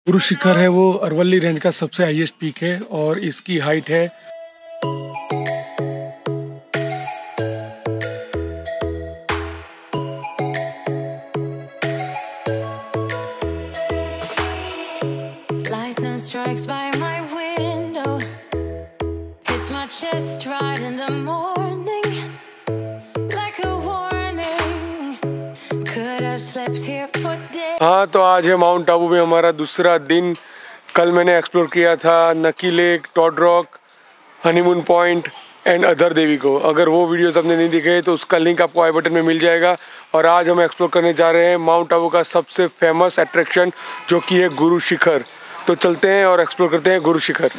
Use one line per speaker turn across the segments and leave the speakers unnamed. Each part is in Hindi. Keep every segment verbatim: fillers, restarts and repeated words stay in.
गुरु शिखर है वो अरवली रेंज का सबसे हाईएस्ट पीक है और इसकी हाइट है हाँ, तो आज है माउंट आबू में हमारा दूसरा दिन। कल मैंने एक्सप्लोर किया था Nakki lake, toad rock, honeymoon point and other देवी को। अगर वो वीडियोस आपने नहीं दिखे तो उसका लिंक आपको आई बटन में मिल जाएगा। और आज हम एक्सप्लोर करने जा रहे हैं माउंट आबू का सबसे फेमस अट्रैक्शन जो कि है गुरु शिखर। तो चलते हैं और एक्सप्लोर करते हैं गुरु शिखर।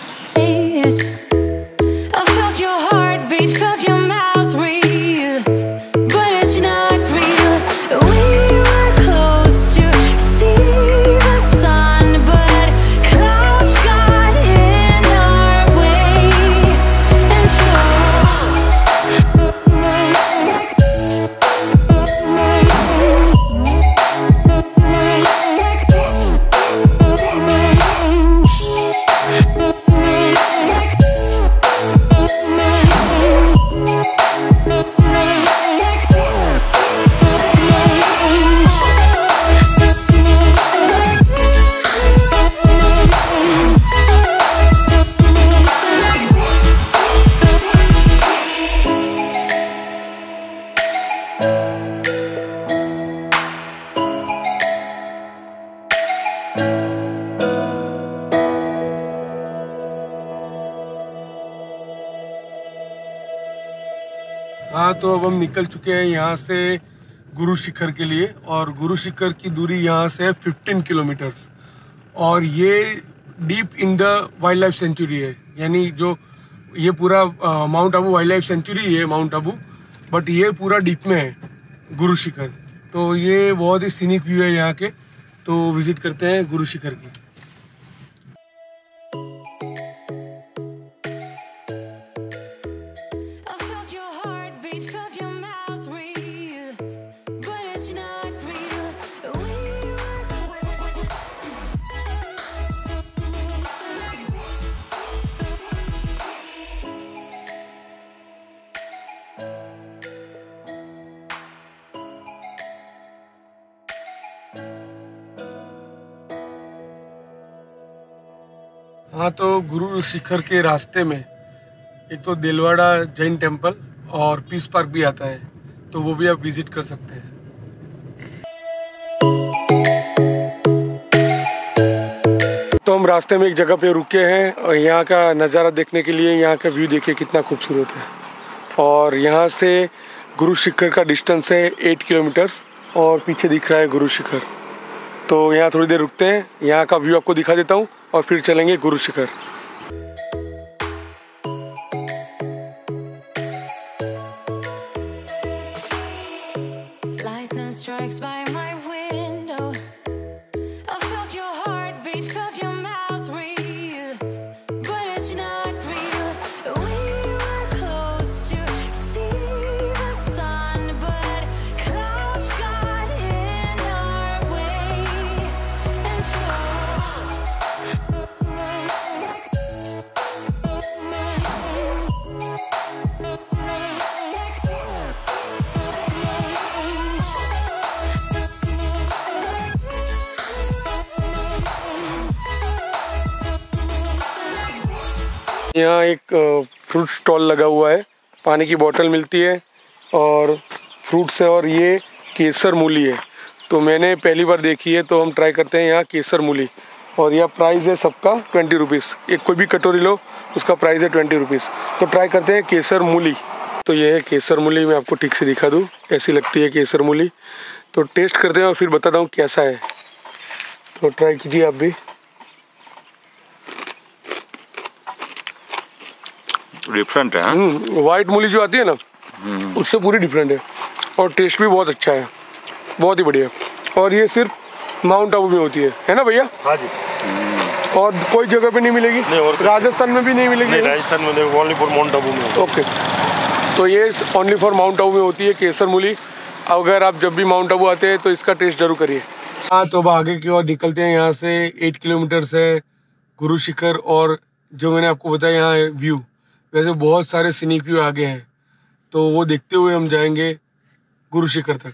हाँ, तो अब हम निकल चुके हैं यहाँ से गुरु शिखर के लिए। और गुरु शिखर की दूरी यहाँ से है पंद्रह किलोमीटर्स। और ये deep in the wild life sanctuary है, यानी जो ये पूरा Mount Abu wild life sanctuary है माउंट आबू, बट ये पूरा डीप में है गुरु शिखर। तो ये बहुत ही सीनिक व्यू है यहाँ के। तो विजिट करते हैं गुरु शिखर की। हाँ, तो गुरु शिखर के रास्ते में एक तो देलवाड़ा जैन टेम्पल और पीस पार्क भी आता है, तो वो भी आप विजिट कर सकते हैं। तो हम रास्ते में एक जगह पे रुके हैं और यहाँ का नज़ारा देखने के लिए। यहाँ का व्यू देखिए कितना खूबसूरत है। और यहाँ से गुरु शिखर का डिस्टेंस है एट किलोमीटर्स और पीछे दिख रहा है गुरु शिखर। तो यहाँ थोड़ी देर रुकते हैं, यहाँ का व्यू आपको दिखा देता हूँ और फिर चलेंगे गुरु शिखर। यहाँ एक फ्रूट स्टॉल लगा हुआ है, पानी की बोतल मिलती है और फ्रूट्स है। और ये केसर मूली है, तो मैंने पहली बार देखी है, तो हम ट्राई करते हैं यहाँ केसर मूली। और यह प्राइस है सबका ट्वेंटी रुपीज़। एक कोई भी कटोरी लो उसका प्राइस है ट्वेंटी रुपीज़। तो ट्राई करते हैं केसर मूली। तो ये है केसर मूली, मैं आपको ठीक से दिखा दूँ, ऐसी लगती है केसर मूली। तो टेस्ट करते हैं और फिर बताता हूँ कैसा है। तो ट्राई कीजिए आप भी।
डिफरेंट है।
वाइट मूली जो आती है ना, उससे पूरी डिफरेंट है और टेस्ट भी बहुत अच्छा है, बहुत ही बढ़िया। और ये सिर्फ माउंट आबू में होती है, है ना भैया?
हाँ जी।
और कोई जगह पे नहीं मिलेगी?
नहीं, और
राजस्थान में भी नहीं मिलेगी?
नहीं, राजस्थान में ओनली फॉर माउंट आबू में।
ओके, तो ये ओनली फॉर माउंट आबू में होती है केसर मूली। अगर आप जब भी माउंट आबू आते हैं तो इसका टेस्ट जरूर करिए। हाँ, तो अब आगे की ओर निकलते हैं। यहाँ से एट किलोमीटर से गुरु शिखर, और जो मैंने आपको बताया यहाँ व्यू, वैसे बहुत सारे सीनिक व्यू आगे हैं, तो वो देखते हुए हम जाएंगे गुरु शिखर तक।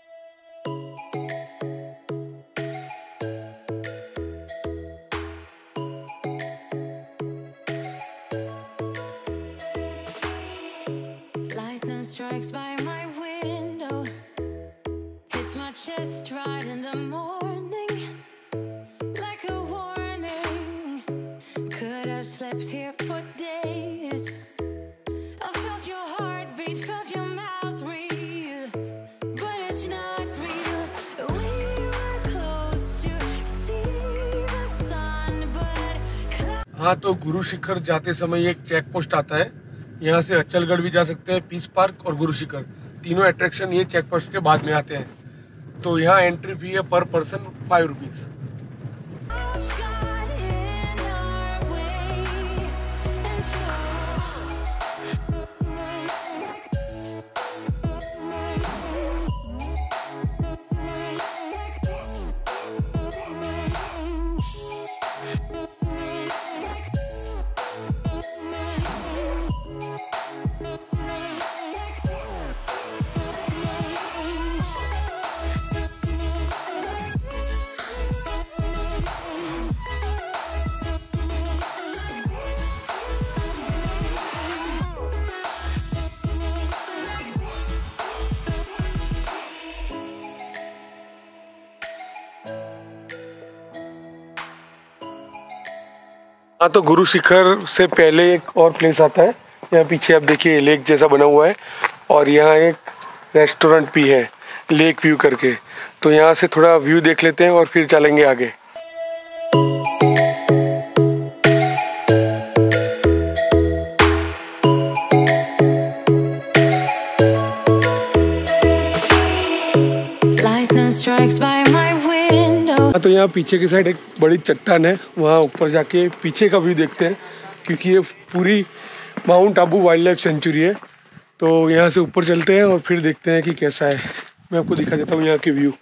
Strikes by my window, hits my chest right in the morning, like a warning. Could have slept here for days. I felt your heartbeat, felt your mouth breathe, but it's not real. We were close to see the sun, but
हाँ, तो गुरु शिखर जाते समय एक चेक पोस्ट आता है। यहाँ से अचलगढ़ भी जा सकते हैं, पीस पार्क और गुरु शिखर, तीनों अट्रैक्शन ये चेक पोस्ट के बाद में आते हैं। तो यहाँ एंट्री फी है पर पर्सन फाइव रुपीज। हाँ, तो गुरु शिखर से पहले एक और प्लेस आता है। यहाँ पीछे आप देखिए लेक जैसा बना हुआ है, और यहाँ एक रेस्टोरेंट भी है लेक व्यू करके। तो यहाँ से थोड़ा व्यू देख लेते हैं और फिर चलेंगे आगे। तो यहाँ पीछे की साइड एक बड़ी चट्टान है, वहाँ ऊपर जाके पीछे का व्यू देखते हैं, क्योंकि ये पूरी Mount Abu wild life sanctuary है। तो यहाँ से ऊपर चलते हैं और फिर देखते हैं कि कैसा है। मैं आपको दिखा देता हूँ यहाँ के व्यू।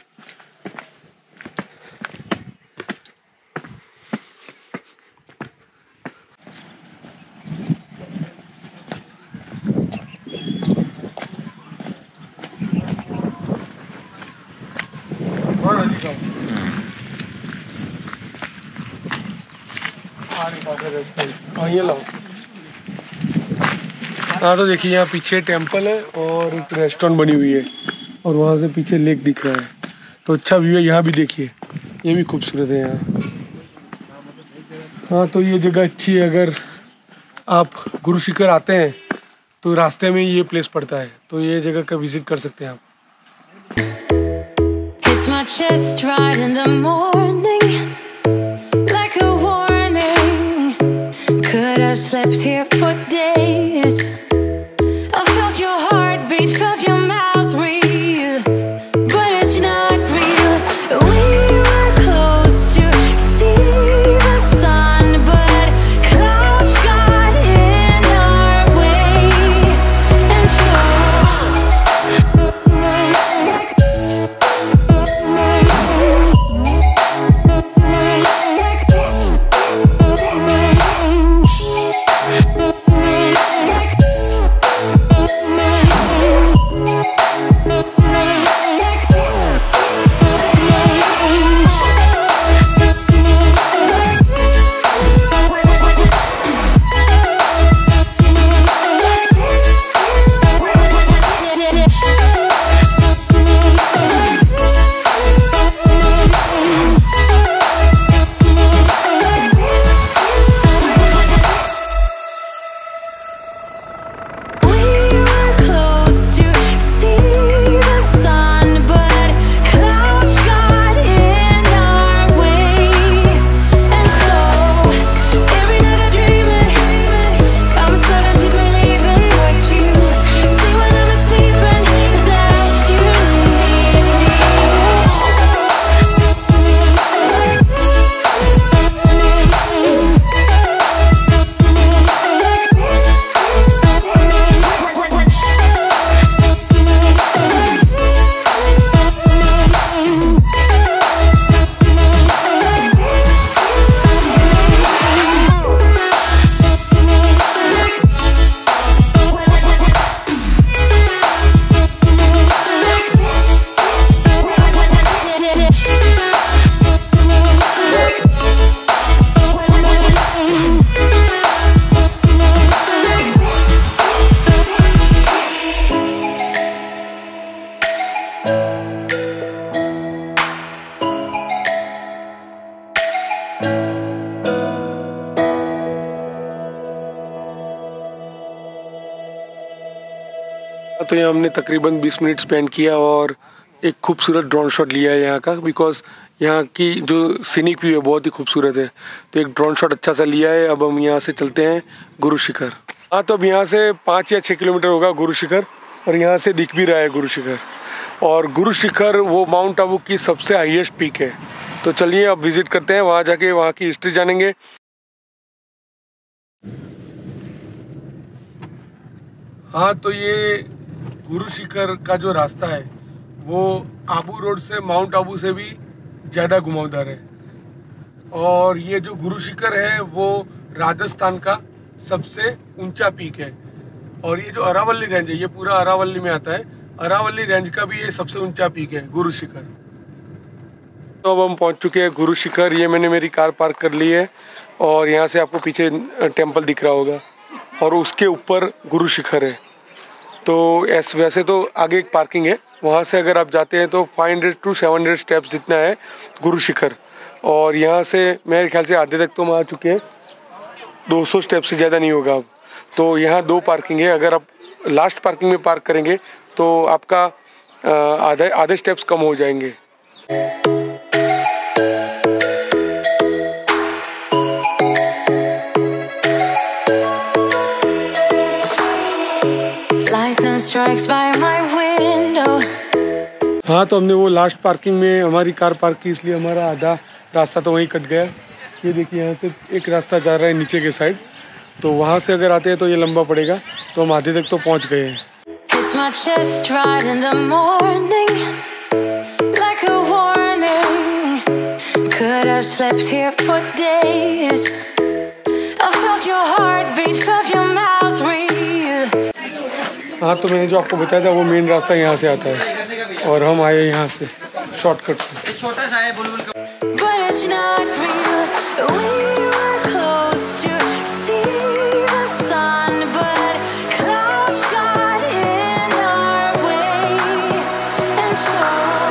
हाँ, तो देखिए यहाँ पीछे टेंपल है और एक रेस्टोरेंट बनी हुई है, और वहाँ से पीछे लेक दिख रहा है। तो अच्छा व्यू है। यहाँ भी देखिए, ये भी खूबसूरत है यहाँ। हाँ, तो ये जगह अच्छी है। अगर आप गुरु शिखर आते हैं तो रास्ते में ही ये प्लेस पड़ता है, तो ये जगह का विजिट कर सकते हैं आप। It's my chest right in the morning, like a warning. Could have slept here for days. I felt your heartbeat, felt your mouth breathe, but it's not real. We were close to see the sun, but clouds got in our way, and so तो यहाँ हमने तकरीबन बीस मिनट स्पेंड किया और एक खूबसूरत ड्रोन शॉट लिया है यहाँ का, बिकॉज यहाँ की जो सीनिक व्यू है बहुत ही खूबसूरत है। तो एक ड्रोन शॉट अच्छा सा लिया है। अब हम यहाँ से चलते हैं गुरु शिखर। हाँ, तो अब यहाँ से पाँच या छः किलोमीटर होगा गुरु शिखर, और यहाँ से दिख भी रहा है गुरु शिखर। और गुरु शिखर वो माउंट आबू की सबसे हाईएस्ट पीक है। तो चलिए अब विजिट करते हैं, वहाँ जाके वहाँ की हिस्ट्री जानेंगे। हाँ, तो ये गुरु शिखर का जो रास्ता है वो आबू रोड से माउंट आबू से भी ज़्यादा घुमावदार है। और ये जो गुरु शिखर है वो राजस्थान का सबसे ऊंचा पीक है। और ये जो अरावली रेंज है ये पूरा अरावली में आता है। अरावली रेंज का भी ये सबसे ऊंचा पीक है गुरु शिखर। तो अब हम पहुंच चुके हैं गुरु शिखर। ये मैंने मेरी कार पार्क कर ली है और यहाँ से आपको पीछे टेम्पल दिख रहा होगा और उसके ऊपर गुरु शिखर है। तो ऐसे वैसे तो आगे एक पार्किंग है, वहाँ से अगर आप जाते हैं तो पाँच सौ टू सात सौ स्टेप्स जितना है गुरु शिखर। और यहाँ से मेरे ख्याल से आधे तक तो हम आ चुके हैं, दो सौ स्टेप से ज़्यादा नहीं होगा अब। तो यहाँ दो पार्किंग है, अगर आप लास्ट पार्किंग में पार्क करेंगे तो आपका आधे आधे स्टेप्स कम हो जाएंगे।
Strikes by my window.
हाँ, तो हमने वो लास्ट पार्किंग में हमारी कार पार्क की, इसलिए हमारा आधा रास्ता तो वहीं कट गया। ये देखिए यहाँ से एक रास्ता जा रहा है नीचे के साइड, तो वहाँ से अगर आते हैं तो ये लंबा पड़ेगा। तो हम आधे तक तो पहुँच गए हैं।
It's my chest right in the morning, like a warning. Could have slept here for days. I felt your heartbeat, felt your mouth breathe.
हाँ, तो मैंने जो आपको बताया था वो मेन रास्ता यहाँ से आता है और हम आए यहाँ से शॉर्टकट से। छोटा सा है बुलबुल का।
But it's not real. We were close to see the sun, but clouds got in our way, and so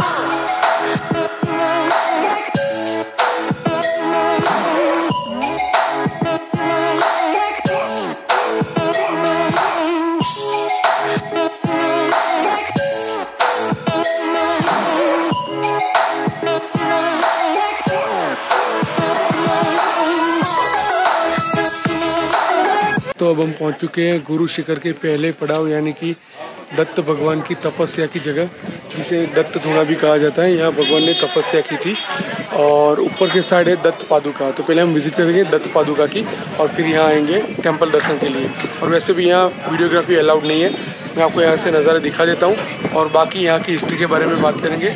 तो अब हम पहुंच चुके हैं गुरु शिखर के पहले पड़ाव, यानी कि दत्त भगवान की तपस्या की जगह, जिसे दत्त थोड़ा भी कहा जाता है। यहाँ भगवान ने तपस्या की थी और ऊपर के साइड है दत्त पादुका। तो पहले हम विजिट करेंगे दत्त पादुका की और फिर यहाँ आएंगे टेंपल दर्शन के लिए। और वैसे भी यहाँ वीडियोग्राफी अलाउड नहीं है, मैं आपको यहाँ से नज़ारा दिखा देता हूँ और बाकी यहाँ की हिस्ट्री के बारे में बात करेंगे।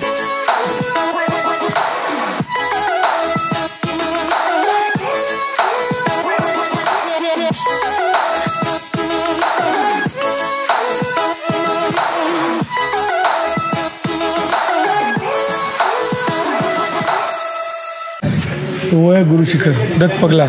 तो वो है गुरु शिखर दत्त पगला।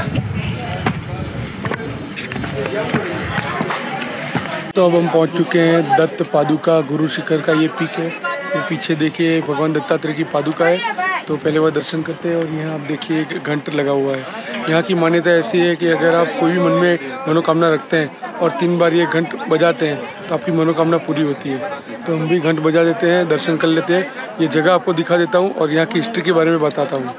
तो अब हम पहुंच चुके हैं दत्त पादुका। गुरु शिखर का ये पीक है। तो पीछे देखिए भगवान दत्तात्रेय की पादुका है। तो पहले वह दर्शन करते हैं और यहाँ आप देखिए एक घंट लगा हुआ है। यहाँ की मान्यता ऐसी है कि अगर आप कोई भी मन में मनोकामना रखते हैं और तीन बार ये घंट बजाते हैं तो आपकी मनोकामना पूरी होती है। तो हम भी घंट बजा देते हैं, दर्शन कर लेते हैं। ये जगह आपको दिखा देता हूँ और यहाँ की हिस्ट्री के बारे में बताता हूँ।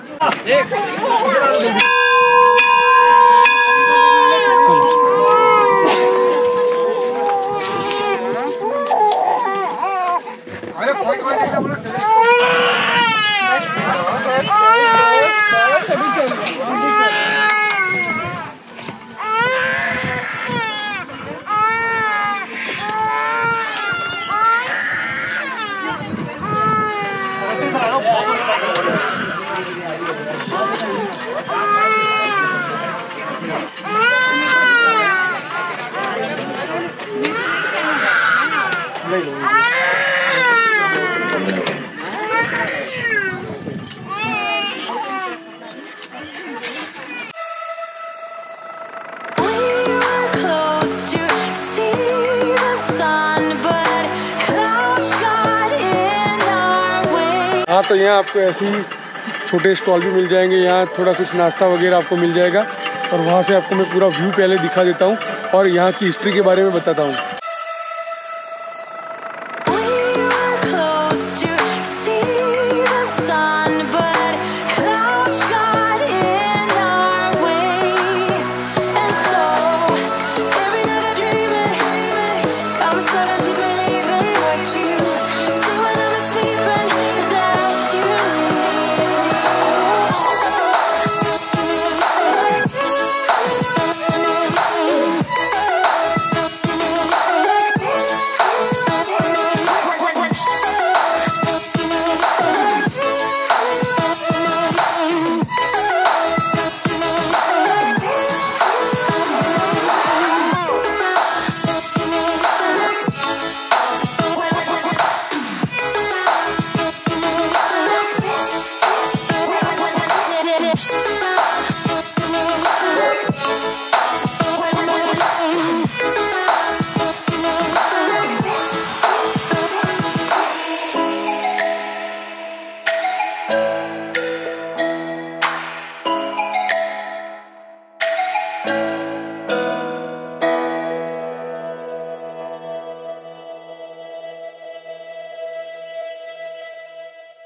हाँ, तो यहाँ आपको ऐसे ही छोटे स्टॉल भी मिल जाएंगे। यहाँ थोड़ा कुछ नाश्ता वगैरह आपको मिल जाएगा और वहाँ से आपको मैं पूरा व्यू पहले दिखा देता हूँ और यहाँ की हिस्ट्री के बारे में बताता हूँ।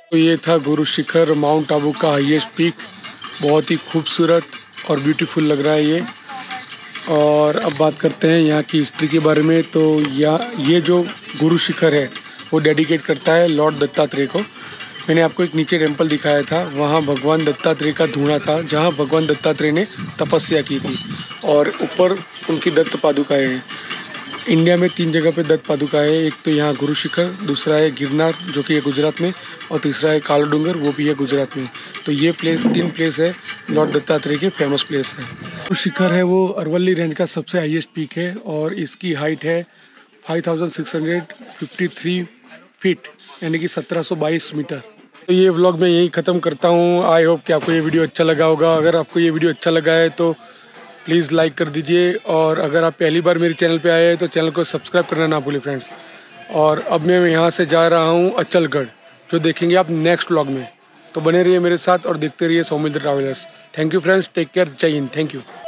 तो ये था गुरु शिखर, माउंट आबू का हाईएस्ट पीक। बहुत ही खूबसूरत और ब्यूटीफुल लग रहा है ये। और अब बात करते हैं यहाँ की हिस्ट्री के बारे में। तो यहाँ ये जो गुरु शिखर है वो डेडिकेट करता है लॉर्ड दत्तात्रेय को। मैंने आपको एक नीचे टेम्पल दिखाया था, वहाँ भगवान दत्तात्रेय का धूणा था जहाँ भगवान दत्तात्रेय ने तपस्या की थी, और ऊपर उनकी दत्त पादुकाएँ हैं। इंडिया में तीन जगह पे दत्त पादुका है, एक तो यहाँ गुरु शिखर, दूसरा है गिरनार जो कि है गुजरात में, और तीसरा है काला डूंगर वो भी है गुजरात में। तो ये प्लेस तीन प्लेस है लॉर्ड दत्तात्रेय के फेमस प्लेस है। गुरु शिखर है वो अरवली रेंज का सबसे हाईएस्ट पीक है और इसकी हाइट है five thousand six hundred fifty three feet यानी कि सत्रह सौ बाईस मीटर। तो ये व्लॉग मैं यही ख़त्म करता हूँ। आई होप कि आपको ये वीडियो अच्छा लगा होगा। अगर आपको ये वीडियो अच्छा लगा है तो प्लीज़ लाइक कर दीजिए, और अगर आप पहली बार मेरे चैनल पे आए हैं तो चैनल को सब्सक्राइब करना ना भूलें फ्रेंड्स। और अब मैं यहाँ से जा रहा हूँ अचलगढ़, जो देखेंगे आप नेक्स्ट व्लॉग में। तो बने रहिए मेरे साथ और देखते रहिए Saumil the travellers. Thank you friends, take care, Jai Hind, thank you.